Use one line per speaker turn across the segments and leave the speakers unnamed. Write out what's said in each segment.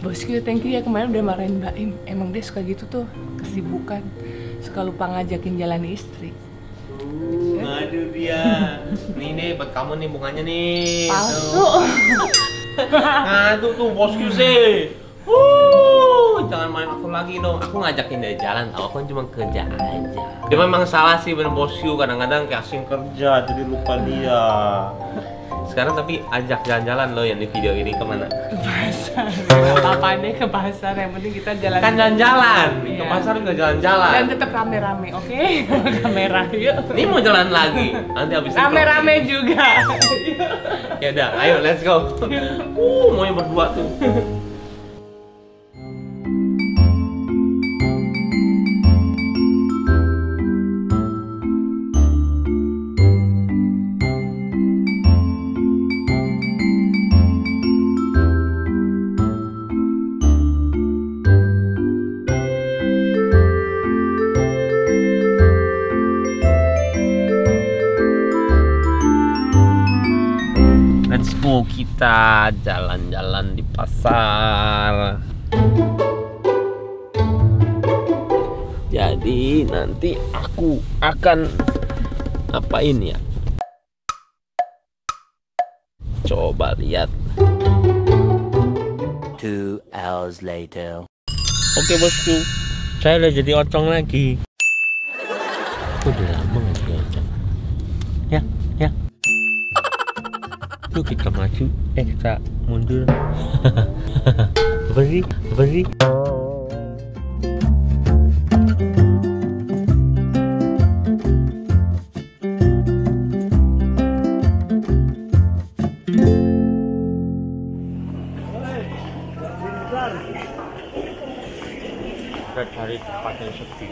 Bosku, thank you ya kemarin udah marahin Mbak Im. Emang dia suka gitu tuh, kesibukan. Suka lupa ngajakin jalan istri.
Aduh dia. Nih buat kamu nih bunganya nih.
Palsu.
Aduh tuh bosku sih. Jangan main aku lagi dong. Aku ngajakin dia jalan, tau aku kan cuma kerja aja. Dia memang salah sih bener bosku, kadang-kadang kayak asing kerja jadi lupa dia. Sekarang tapi ajak jalan-jalan loh yang di video ini kemana?
Ke pasar. Apa deh ke pasar, yang penting kita jalan.
Kan jalan-jalan,
iya.
ke pasar juga jalan-jalan.
Dan tetap rame-rame, oke? Kamera yuk.
Ini mau jalan lagi, nanti habis itu
Rame-rame juga.
Ya udah, ayo let's go. Mau yang berdua tuh. Let's go, kita jalan-jalan di pasar. Jadi nanti aku akan apain ya? Coba lihat.
2 hours later.
Oke bosku, saya udah jadi ocong lagi. Udah lama nggak jadi ocong. Ya. Yuk kita maju, kita mundur. Apa sih? Kita cari tempat yang sepi.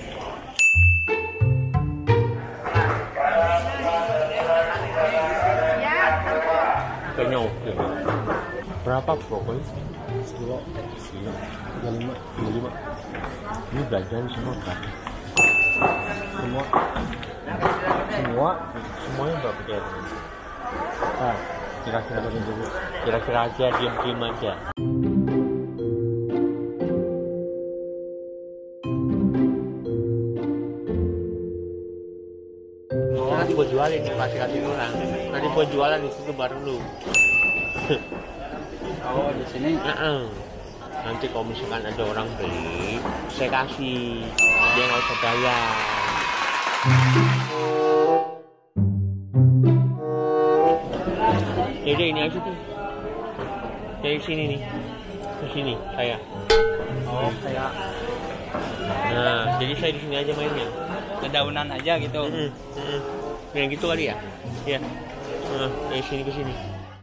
Kayaknya oke. Berapa pokoknya? 35. Ini belanjaan semua berapa? Semuanya berapa ya? Kira-kira aja, diam aja. Nanti buat jualin nih, kasih orang. Nanti buat jualan di situ baru lu.
Oh, di sini.
Nanti kalau misalkan ada orang beli, saya kasih. Dia nggak usah bayar. Jadi ini aja tuh. Dari sini nih. Ke sini saya.
Oh, kayak
Nah, jadi saya di sini aja mainnya.
dedaunan aja gitu.
Yang gitu kali ya? Iya. Dari sini ke sini.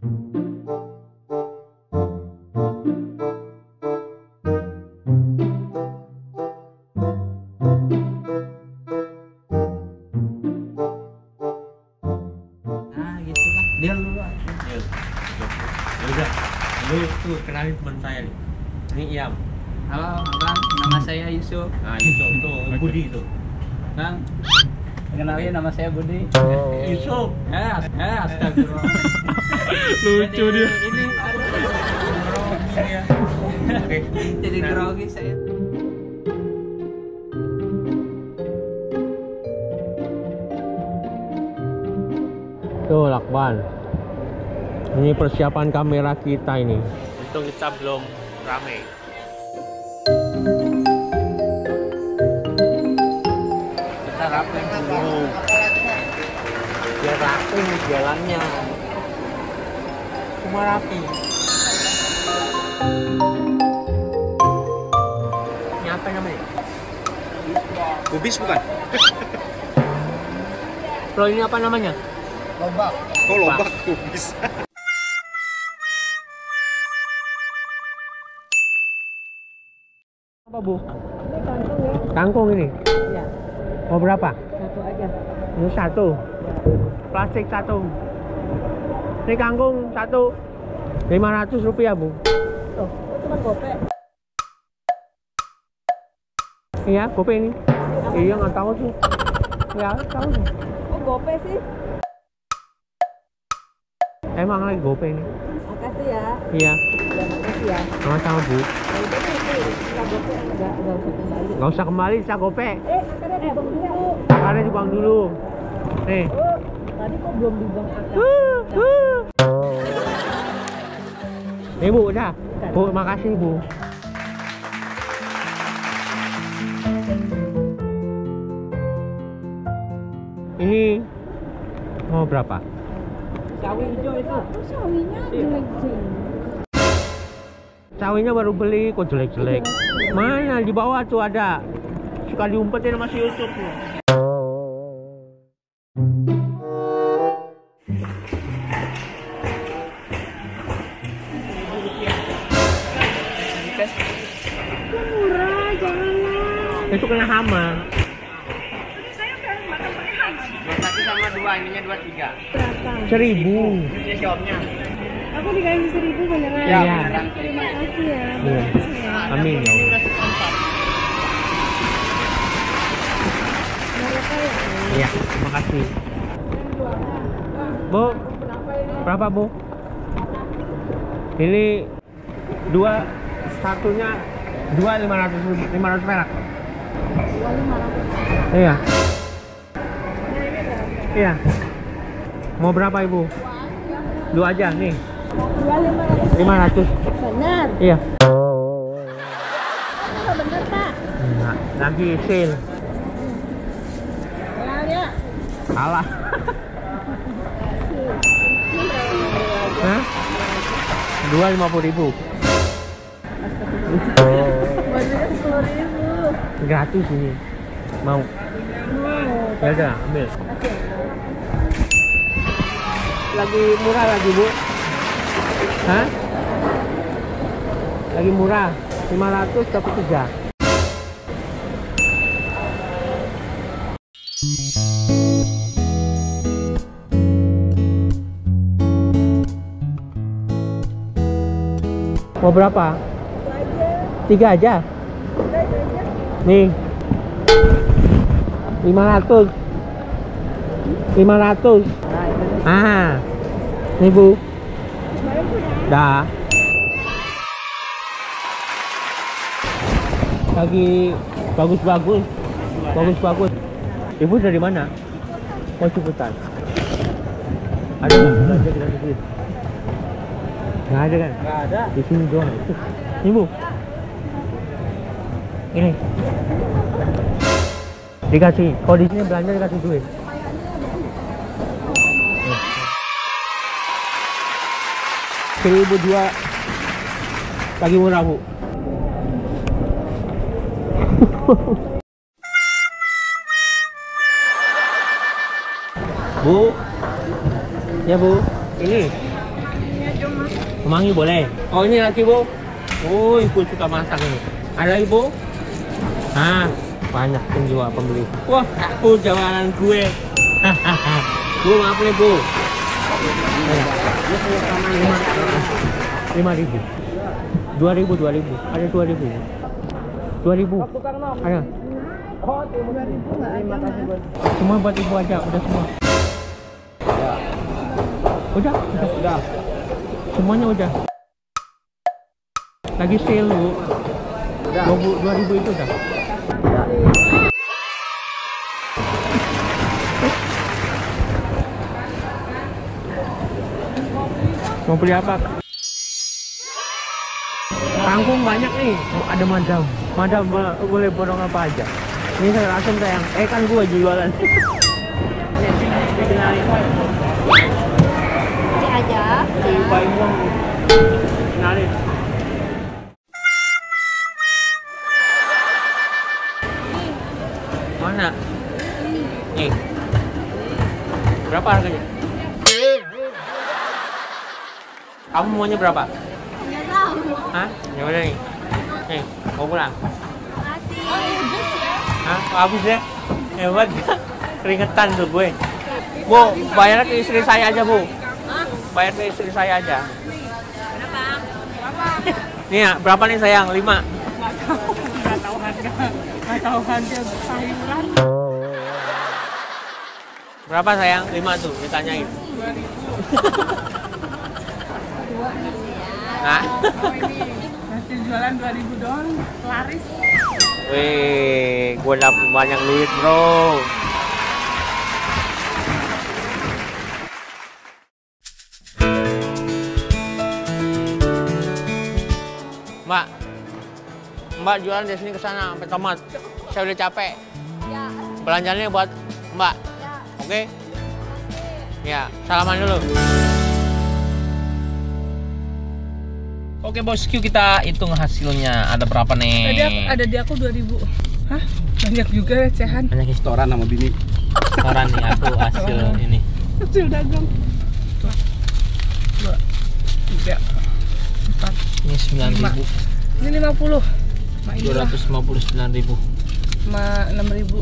Nah, gitu lah. Dia dulu.
Ya udah. Lu tuh kenalin teman saya nih. Ini Iam.
Halo, Abang. Nama saya Yusuf.
Nah, itu Budi itu.
Bang, kenalin nama saya Budi.
Yusuf.
Astagfirullah.
Lucu dia.
Ini
Oke.
jadi grogi saya.
Tuh Lakban. Ini persiapan kamera kita ini. Untung kita belum rame.
Kita rapin dulu. Biar rapi jalannya. Semua rapi.
Ini apa namanya?
Kubis bukan?
Bro, ini apa namanya?
Lobak.
Oh lobak kubis.
Apa Bu? Kangkung ini?
Iya.
Mau berapa?
Satu aja.
Ini satu. Plastik satu. Ini kangkung satu. 500 rupiah Bu.
Tuh, cuma gopek.
Iya, gope ini. Iya nggak tahu sih. Ya tahu sih.
Oh, gopek sih.
Emang lagi gope ini.
Makasih ya.
Iya.
Ya, makasih. ya.
Sama-sama Bu.
Enggak usah kembali.
Nggak usah kembali, saya gope.
Karena di bank dulu.
Ada di bank dulu. Nih.
Tadi kok belum di bank akar.
Nih Bu, udah. Bu, makasih Bu. Ini mau berapa?
Sawi hijau itu. Sawinya jelek-jelek.
Sawinya baru beli, kok jelek-jelek. Mana di bawah tuh ada. Suka diumpetin sama si Yusuf.
Murah, janganlah.
Itu kena hama.
Satu sama dua, ininya 23.
Berapa?
1.000.
Ini siopnya.
Aku dikasih 1.000 beneran.
Iya.
Terima kasih ya.
Iya. Amin ya Allah. Iya, terima kasih. Bu, berapa Bu? Ini dua, satunya 500 perak. Iya. Iya. Mau berapa Ibu? Dua aja nih. 500.
Benar.
Iya.
Benar, Pak.
Nah, lagi sale.
Halal ya.
Salah. Hah? 250.000.
Bajunya 10.000.
Gratis ini. Mau? Ya udah, ambil. Lagi murah lagi Bu. Hah? Lagi murah. 500 dapat 3. Mau berapa? 3 aja. Nih. 500. 500. Ah. Nih Bu. Dah. Lagi bagus-bagus. Bagus-bagus. Ibu dari mana? Mau cepetan. Ada nggak? Belanja gratis. Nggak ada kan?
Nggak ada.
Di sini doang. Ibu. Ini. Dikasih. Kalau di sini belanja dikasih duit. Seribu 2 lagi murah Bu. Bu, ya Bu, ini kemangi boleh. Oh ini lagi Bu. Oh Ibu suka masak ini. Ada Ibu? Ah banyak penjual pembeli. Wah aku jawanan gue. Bu maaf nih Bu. 5.000. 2.000. Ada 2.000. 2.000. Ada. Semua buat Ibu aja, udah semua. Udah. Semuanya udah. Lagi sale Bu. 2.000 itu udah. Mau beli apa? Kangkung banyak nih. Oh, ada madam. Madam boleh borong apa aja. Ini saya langsung sayang. Kan gua jualan. Dikenalin.
Ini aja.
Baik uang. Kenalin. Mana? Nih. Berapa harganya? Kamu maunya berapa?
Nggak tahu.
Hah? Ya udah nih. Nih, mau pulang.
Makasih. Oh, habis ya.
Hah? Habis ya? Hebat. Keringetan tuh gue. Bu, bayar ke istri saya aja, Bu. Bayar ke istri saya aja.
Berapa?
Nih ya, berapa nih sayang? 5.
Nggak tahu harga sayuran.
Berapa sayang? 5 tuh, ditanyain. Hah?
Oh ini hasil jualan 2000 doang, laris.
Wih, gue dapet banyak duit bro. Mbak jualan dari sini ke sana sampai tamat. Saya udah capek.
Ya.
Belanjanya buat Mbak.
Ya.
Oke? Ya, salaman dulu. Oke bosku, kita hitung hasilnya. Ada berapa nih?
Tadi ada di aku 2000. Hah? Banyak juga recehan.
Banyak ya.
Setoran sama bini.
Setoran nih aku hasil ini.
Hasil dagang. 2, 3, 4.
Ini 9.000.
Ini 50. Mak inilah.
259.000.
Ma 6.000.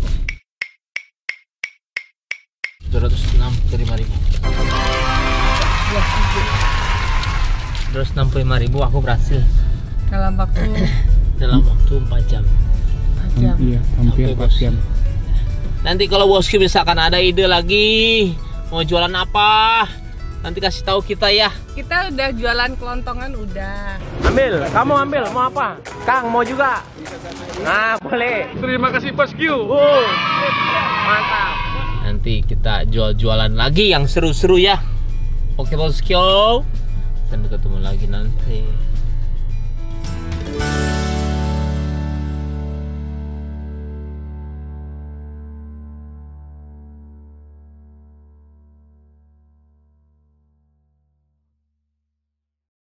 265.000. 265.000 aku berhasil
Dalam waktu
dalam waktu 4 jam.
4 jam.
Iya, hampir
Oke,
4
bos.
jam.
Nanti kalau bosku misalkan ada ide lagi mau jualan apa, nanti kasih tahu kita ya.
Kita udah jualan kelontongan udah.
Ambil, kamu ambil, mau apa? Kang mau juga? Nah, boleh.
Terima kasih bosku.
Mantap. Nanti kita jual-jualan lagi yang seru-seru ya. Oke bosku. Sampai ketemu lagi nanti.